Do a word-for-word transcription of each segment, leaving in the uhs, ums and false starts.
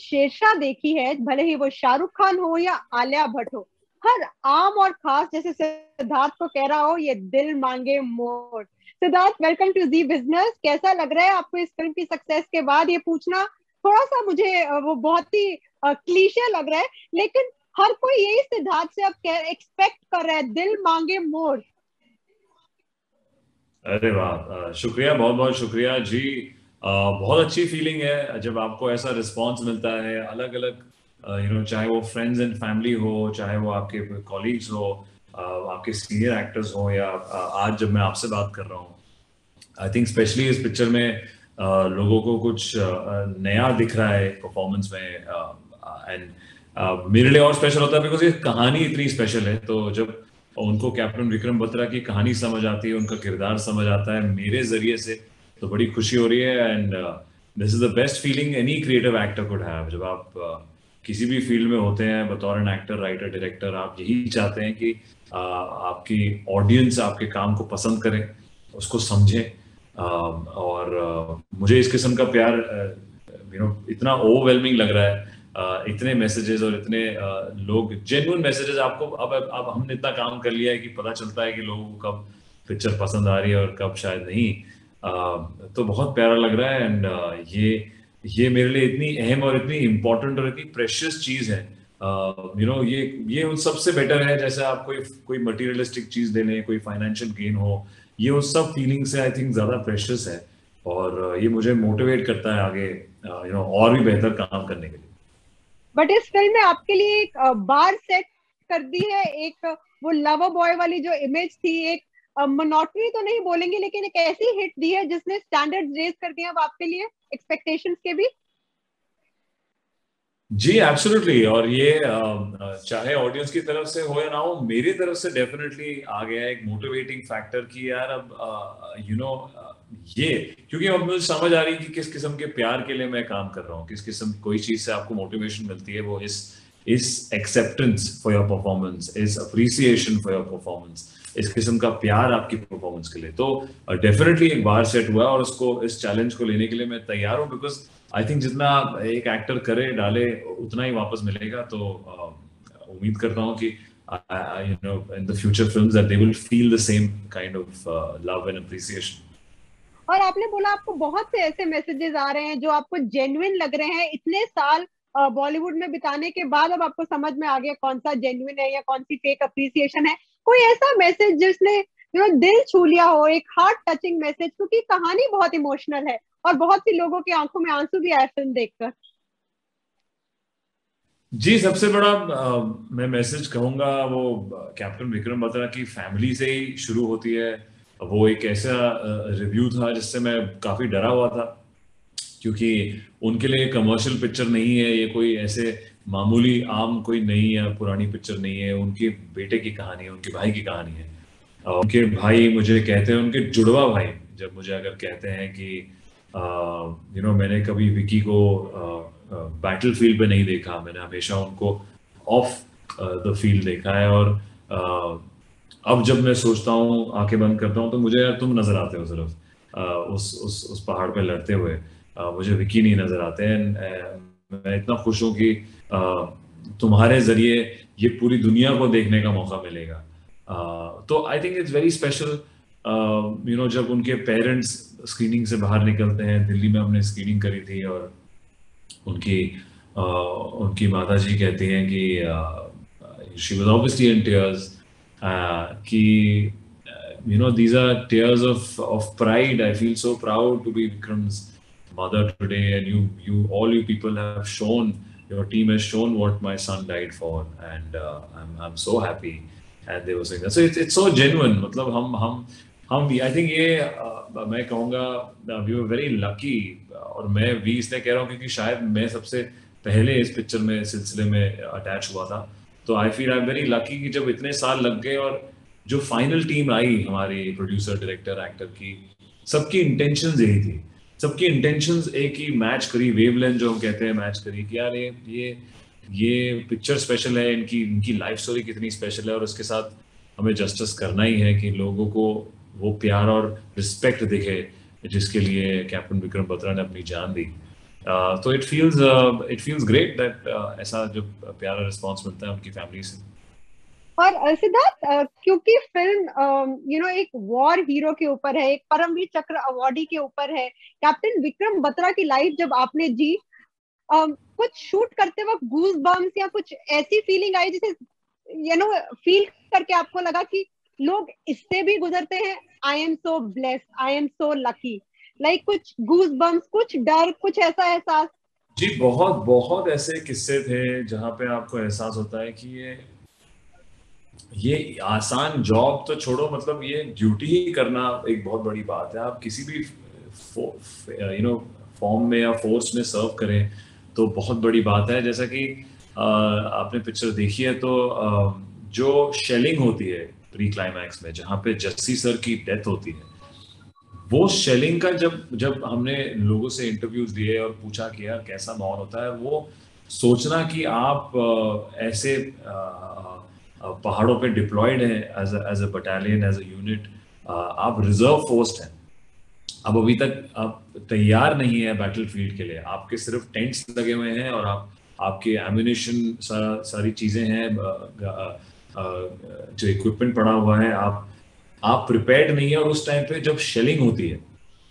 शेरशाह देखी है, भले ही वो शाहरुख खान हो या आलिया भट्ट हो, हर आम और खास जैसे सिद्धार्थ को कह रहा हो ये दिल मांगे more. Siddharth, welcome to Zee Business. कैसा लग रहा है आपको इस फिल्म की सक्सेस के बाद? ये पूछना थोड़ा सा मुझे वो बहुत ही क्लीशे लग रहा है, लेकिन हर कोई यही सिद्धार्थ से अब एक्सपेक्ट कर रहा है, दिल मांगे मोर। अरे वाह, शुक्रिया, बहुत बहुत शुक्रिया जी। आ, बहुत अच्छी फीलिंग है जब आपको ऐसा रिस्पांस मिलता है अलग अलग, यू नो, चाहे वो फ्रेंड्स एंड फैमिली हो, चाहे वो आपके कॉलीग्स हो, आ, आपके सीनियर एक्टर्स हो, या आ, आज जब मैं आपसे बात कर रहा हूँ, आई थिंक स्पेशली इस पिक्चर में आ, लोगों को कुछ आ, नया दिख रहा है परफॉर्मेंस में। एंड मेरे लिए और स्पेशल होता है बिकॉज ये कहानी इतनी स्पेशल है। तो जब उनको कैप्टन विक्रम बत्रा की कहानी समझ आती है, उनका किरदार समझ आता है मेरे जरिए से, तो बड़ी खुशी हो रही है। And this is the best feeling any creative actor could have. जब आप uh, किसी भी फील्ड में होते हैं बतौर एन एक्टर, राइटर, डायरेक्टर, आप यही चाहते हैं कि uh, आपकी ऑडियंस आपके काम को पसंद करे, उसको समझे। uh, और uh, मुझे इस किस्म का प्यार यू नो इतना ओवरवेलमिंग लग रहा है। Uh, इतने मैसेजेस और इतने uh, लोग, जेन्युइन मैसेजेस। आपको अब अब हमने इतना काम कर लिया है कि पता चलता है कि लोगों को कब पिक्चर पसंद आ रही है और कब शायद नहीं। uh, तो बहुत प्यारा लग रहा है। एंड uh, ये ये मेरे लिए इतनी अहम और इतनी इम्पोर्टेंट और इतनी प्रेशियस चीज है। यू नो ये ये उन सबसे बेटर है, जैसे आप कोई कोई मटीरियलिस्टिक चीज दे लें, कोई फाइनेंशियल गेन हो, ये उस सब फीलिंग से आई थिंक ज्यादा प्रेशियस है। और uh, ये मुझे मोटिवेट करता है आगे यू नो और भी बेहतर काम करने के लिए। बट इस फिल्म में आपके लिए एक बार सेट कर दी है, एक वो लवर बॉय वाली जो इमेज थी, एक मोनोटनी तो नहीं बोलेंगे लेकिन एक ऐसी हिट दी है जिसने स्टैंडर्ड रेज कर दिया अब आपके लिए एक्सपेक्टेशंस के भी। जी एब्सोल्युटली। और ये चाहे ऑडियंस की तरफ से हो या ना हो, मेरी तरफ से डेफिनेटली आ गया एक मोटिवेटिंग फैक्टर कि यार अब यू नो ये, क्योंकि अब मुझे समझ आ रही है कि किस किस्म के प्यार के लिए मैं काम कर रहा हूँ, किस किस्म कोई चीज से आपको मोटिवेशन मिलती है, वो इस इस एक्सेप्टेंस फॉर योर परफॉर्मेंस, इस अप्रिसिएशन फॉर योर परफॉर्मेंस, इस किस्म का प्यार आपकी परफॉर्मेंस के लिए। तो डेफिनेटली एक बार सेट हुआ और उसको, इस चैलेंज को लेने के लिए मैं तैयार हूँ। बिकॉज आई थिंक जितना एक एक्टर करे डाले उतना ही वापस मिलेगा। तो uh, उम्मीद करता हूँ कि you know in the future films that they will feel the same kind of love and appreciation. और आपने बोला आपको बहुत से ऐसे मैसेजेस आ रहे हैं जो आपको जेन्युइन लग रहे हैं, इतने साल बॉलीवुड में बिताने के बाद अब आपको समझ में आ गया कौन सा जेन्युइन है या कौन सी फेक अप्रिसिएशन है। कोई ऐसा मैसेज जिसने यू नो दिल छू लिया हो, एक हार्ट टचिंग मैसेज, क्योंकि कहानी बहुत इमोशनल है और बहुत सी लोगों की आंखों में आंसू भी आए फिल्म देखकर। जी सबसे बड़ा आ, मैं मैसेज कहूंगा वो कैप्टन विक्रम बत्रा की फैमिली से ही शुरू होती है। वो एक ऐसा रिव्यू था जिससे मैं काफी डरा हुआ था, क्योंकि उनके लिए कमर्शियल पिक्चर नहीं है ये, कोई ऐसे मामूली आम कोई नई या पुरानी पिक्चर नहीं है। उनके बेटे की कहानी है, उनके भाई की कहानी है। और उनके भाई मुझे कहते हैं, उनके जुड़वा भाई जब मुझे अगर कहते हैं कि यू नो मैंने कभी विकी को बैटल फील्ड पे नहीं देखा, मैंने हमेशा उनको ऑफ द फील्ड देखा है। और uh, अब जब मैं सोचता हूँ, आंखें बंद करता हूँ, तो मुझे यार तुम नजर आते हो सिर्फ uh, उस उस उस पहाड़ पे लड़ते हुए। uh, मुझे विकी नहीं नजर आते हैं। मैं इतना खुश हूँ कि uh, तुम्हारे जरिए ये पूरी दुनिया को देखने का मौका मिलेगा। uh, तो I think it's very special. You know जब उनके पेरेंट्स स्क्रीनिंग से बाहर निकलते हैं, दिल्ली में हमने स्क्रीनिंग करी थी, और उनकी uh, उनकी माता जी कहती हैं कि she was obviously in tears, कि you know these are tears of of pride. I feel so proud to be Vikram's mother today, and you you all you people have shown, your team has shown what my son died for, and uh, I'm I'm so happy. And they were saying that, so it's it's so genuine. मतलब हम हम हम I think ये uh, मैं कहूँगा we were very lucky। और मैं भी इसलिए कह रहा हूँ क्योंकि शायद मैं सबसे पहले इस पिक्चर में सिलसिले में अटैच हुआ था। तो I feel I am very lucky कि जब इतने साल लग गए और जो फाइनल टीम आई हमारी प्रोड्यूसर, डायरेक्टर, एक्टर की, सबकी इंटेंशंस यही थी। सबकी इंटेंशंस एक ही मैच करी, वेवलेंथ जो हम कहते हैं मैच करी, कि यार ये ये ये पिक्चर स्पेशल है, इनकी इनकी लाइफ स्टोरी कितनी स्पेशल है, और उसके साथ हमें जस्टिस करना ही है कि लोगों को वो प्यार और रिस्पेक्ट दिखे जिसके लिए कैप्टन विक्रम बत्रा ने अपनी जान दी। तो it feels it feels great that ऐसा जो प्यारा रिस्पॉन्स मिलता है उनकी फैमिली से। और अ, सिद्धार्थ, अ, क्योंकि फिल्म यू नो एक वॉर हीरो के ऊपर है, एक परमवीर चक्र अवॉर्डी के ऊपर है, कैप्टन विक्रम बत्रा की लाइफ जब आपने जी, अम, कुछ शूट करते वक्त गूज बम्स या कुछ ऐसी फीलिंग आई जिसे यू नो फील करके आपको लगा कि लोग इससे भी गुजरते हैं? I am so blessed, I am so lucky, like कुछ गूज बम्स, कुछ डर, कुछ ऐसा एहसास? जी बहुत बहुत ऐसे किस्से थे जहाँ पे आपको एहसास होता है कि ये ये आसान जॉब तो छोड़ो, मतलब ये ड्यूटी ही करना एक बहुत बड़ी बात है। आप किसी भी यू नो फॉर्म में या फोर्स में सर्व करें तो बहुत बड़ी बात है। जैसा कि आ, आपने पिक्चर देखी है तो आ, जो शेलिंग होती है प्री क्लाइमैक्स में जहाँ पे जस्सी सर की डेथ होती है, वो शेलिंग का जब जब हमने लोगों से इंटरव्यूज दिए और पूछा कि यार कैसा माहौल होता है, वो सोचना कि आप आ, ऐसे आ, आ, पहाड़ों पे डिप्लॉयड हैं as as a battalion, as a unit, आप रिजर्व फोर्स हैं, अब अभी तक आप तैयार नहीं है बैटल फील्ड के लिए, आपके सिर्फ टेंट्स लगे हुए हैं और आप आपके एम्यूनिशन सारा सारी चीजें हैं, जो इक्विपमेंट पड़ा हुआ है, आप आप प्रिपेयर्ड नहीं है। और उस टाइम पे जब शेलिंग होती है,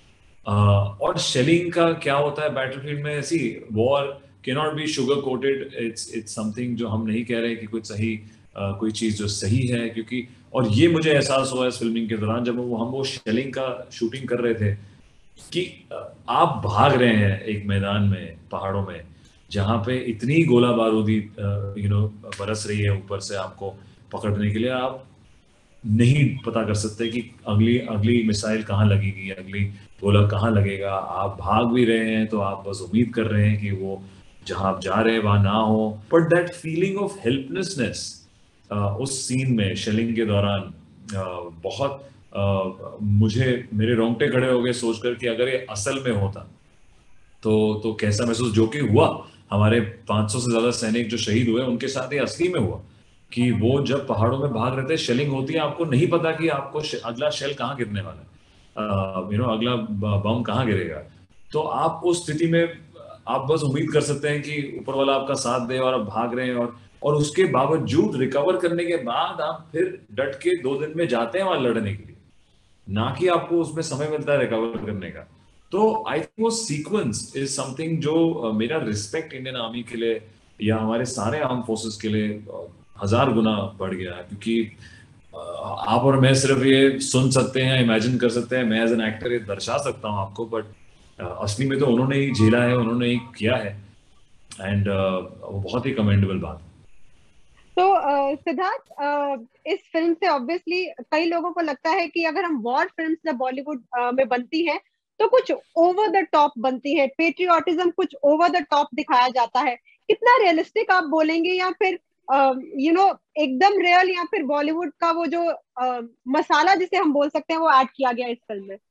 और शेलिंग का क्या होता है बैटलफील्ड में, ऐसी war can not be sugar coated, it's it's something जो हम नहीं कह रहे कि कुछ सही uh, कोई चीज जो सही है, क्योंकि और ये मुझे एहसास हुआ इस फिल्मिंग के दौरान जब वो हम वो शेलिंग का शूटिंग कर रहे थे कि आप भाग रहे हैं एक मैदान में पहाड़ों में जहाँ पे इतनी गोला बारूदी यू नो बरस रही है ऊपर से आपको पकड़ने के लिए, आप नहीं पता कर सकते कि अगली अगली मिसाइल कहाँ लगेगी, अगली गोला कहाँ लगेगा। आप भाग भी रहे हैं तो आप बस उम्मीद कर रहे हैं कि वो जहां आप जा रहे हैं वहां ना हो, but that feeling of helplessness उस सीन में शेलिंग के दौरान uh, बहुत uh, मुझे मेरे रोंगटे खड़े हो गए सोचकर कि अगर ये असल में होता तो तो कैसा महसूस, जो कि हुआ। हमारे पाँच सौ से ज्यादा सैनिक जो शहीद हुए उनके साथ ये असली में हुआ कि वो जब पहाड़ों में भाग रहे थे, शेलिंग होती है, आपको नहीं पता कि आपको अगला शेल कहाँ गिरने वाला है, यू नो अगला बम कहाँ गिरेगा। तो आप उस स्थिति में आप बस उम्मीद कर सकते हैं कि ऊपर वाला आपका साथ दे और आप भाग रहे हैं, और और उसके बावजूद रिकवर करने के बाद आप फिर डट के दो दिन में जाते हैं वहां लड़ने के लिए, ना कि आपको उसमें समय मिलता है रिकवर करने का। तो आई थिंक वो सीक्वेंस इज समथिंग जो uh, मेरा रिस्पेक्ट इंडियन आर्मी के लिए या हमारे सारे आर्म फोर्सेस के लिए uh, हजार गुना बढ़ गया है, क्योंकि uh, आप और मैं सिर्फ ये सुन सकते हैं, इमेजिन कर सकते हैं, मैं एज एन एक्टर ये दर्शा सकता हूँ आपको, बट uh, असली में तो उन्होंने ही झेला है, उन्होंने ही किया है, एंड uh, वो बहुत ही कमेंडेबल बात है। तो uh, सिद्धार्थ, uh, इस फिल्म से ऑब्वियसली कई लोगों को लगता है कि अगर हम वॉर फिल्म्स जब बॉलीवुड uh, में बनती हैं तो कुछ ओवर द टॉप बनती है, पेट्रियोटिज्म कुछ ओवर द टॉप दिखाया जाता है। कितना रियलिस्टिक आप बोलेंगे, या फिर you uh, know you know, एकदम रियल, या फिर बॉलीवुड का वो जो uh, मसाला जिसे हम बोल सकते हैं वो ऐड किया गया इस फिल्म में?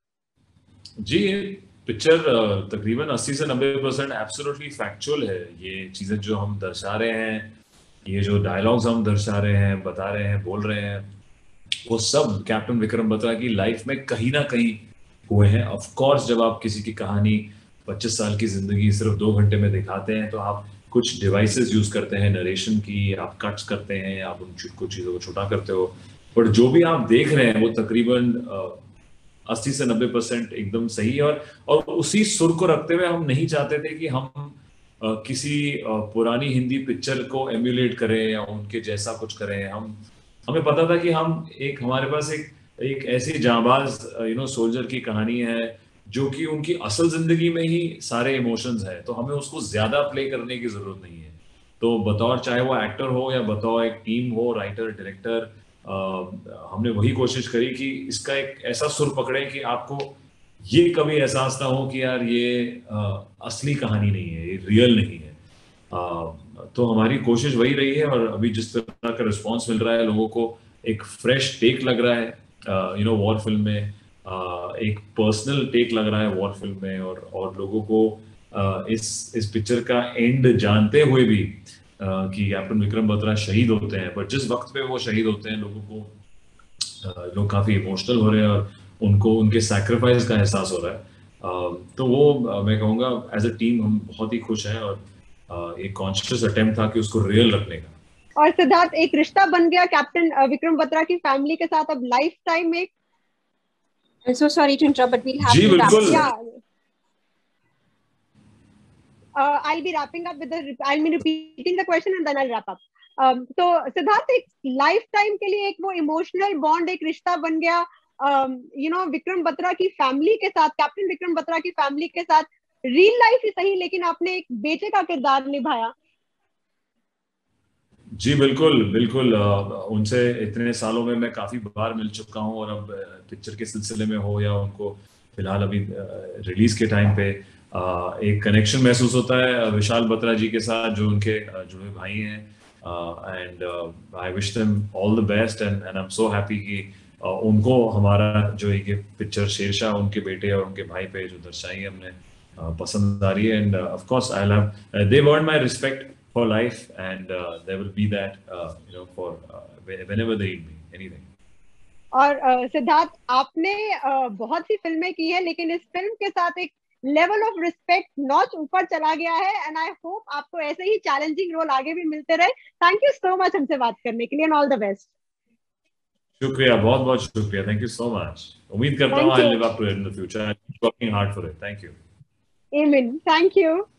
जी, पिक्चर uh, तकरीबन अस्सी से नब्बे परसेंट एब्सोल्युटली फैक्चुअल है। ये चीजें जो हम दर्शा रहे हैं, ये जो डायलॉग्स हम दर्शा रहे हैं, बता रहे हैं, बोल रहे हैं, वो सब कैप्टन विक्रम बत्रा की लाइफ में कहीं ना कहीं हुए हैं। ऑफ कोर्स जब आप किसी की कहानी पच्चीस साल की जिंदगी सिर्फ दो घंटे में दिखाते हैं तो आप कुछ डिवाइसेस यूज करते हैं नरेशन की, आप कट्स करते हैं, आप उन कुछ चीजों को छोटा करते हो, बट जो भी आप देख रहे हैं वो तकरीबन अस्सी से नब्बे परसेंट एकदम सही है। और और उसी सुर को रखते हुए हम नहीं चाहते थे कि हम Uh, किसी uh, पुरानी हिंदी पिक्चर को एम्यूलेट करें या उनके जैसा कुछ करें। हम हमें पता था कि हम एक हमारे पास एक एक ऐसी जांबाज यू नो सोल्जर की कहानी है जो कि उनकी असल जिंदगी में ही सारे इमोशंस है, तो हमें उसको ज्यादा प्ले करने की जरूरत नहीं है। तो बतौर चाहे वो एक्टर हो या बतौर एक टीम हो, राइटर डायरेक्टर, हमने वही कोशिश करी कि इसका एक ऐसा सुर पकड़े कि आपको ये कभी एहसास ना हो कि यार ये आ, असली कहानी नहीं है, ये रियल नहीं है। आ, तो हमारी कोशिश वही रही है, और अभी जिस तरह का रिस्पांस मिल रहा है लोगों को, एक फ्रेश टेक लग रहा है यू नो वॉर फिल्म में, आ, एक पर्सनल टेक लग रहा है वॉर फिल्म में, और और लोगों को आ, इस इस पिक्चर का एंड जानते हुए भी आ, कि कैप्टन विक्रम बत्रा शहीद होते हैं, पर जिस वक्त पे वो शहीद होते हैं लोगों को लोग काफी इमोशनल हो रहे हैं और उनको उनके सैक्रिफाइस का एहसास हो रहा है। तो वो मैं कहूँगा एज अ टीम हम बहुत ही खुश हैं, और एक कॉन्शियस अटेम्प्ट था कि उसको रियल रखने का। और सिद्धार्थ, एक रिश्ता बन गया कैप्टन विक्रम बत्रा की फैमिली के साथ अब लाइफ टाइम में। I'm so sorry to interrupt, but we'll have ji, to wrap बिल्कुल। up. Uh, I'll be wrapping up with the, I'll be repeating the question and then I'll wrap up. Um, तो सिद्धार्थ, एक life time के लिए एक वो emotional bond, एक रिश्ता बन गया यू नो विक्रम बत्रा की फैमिली के साथ, कैप्टन विक्रम बत्रा की फैमिली के साथ। रियल लाइफ ही सही, लेकिन आपने एक बेटे का किरदार निभाया। जी बिल्कुल बिल्कुल, उनसे इतने सालों में मैं काफी बार मिल चुका हूँ, और अब पिक्चर के सिलसिले में हो या उनको फिलहाल अभी रिलीज के टाइम पे एक कनेक्शन महसूस होता है विशाल बत्रा जी के साथ, जो उनके जुड़े भाई हैं, and I wish them all the best, and and I am so happy कि uh, उनको हमारा जो ये पिक्चर शेरशाह उनके बेटे और उनके भाई पे जो दर्शाई है हमने uh, पसंद आ रही है, and of course I love they want my respect for life, and uh, there will be that uh, you know for uh, whenever they need me, anything. और uh, सिद्धार्थ, आपने uh, बहुत सी फिल्में की है, लेकिन इस फिल्म के साथ एक लेवल ऑफ रिस्पेक्ट नॉच ऊपर चला गया है, एंड आई होप आपको ऐसे ही चैलेंजिंग रोल आगे भी मिलते रहे। थैंक यू सो मच हमसे बात करने के लिए, एंड ऑल द बेस्ट। शुक्रिया, बहुत बहुत शुक्रिया, थैंक यू सो मच। उम्मीद करता हूँ I live up to it in the future, I am working hard for it. Thank you. आमीन, थैंक यू।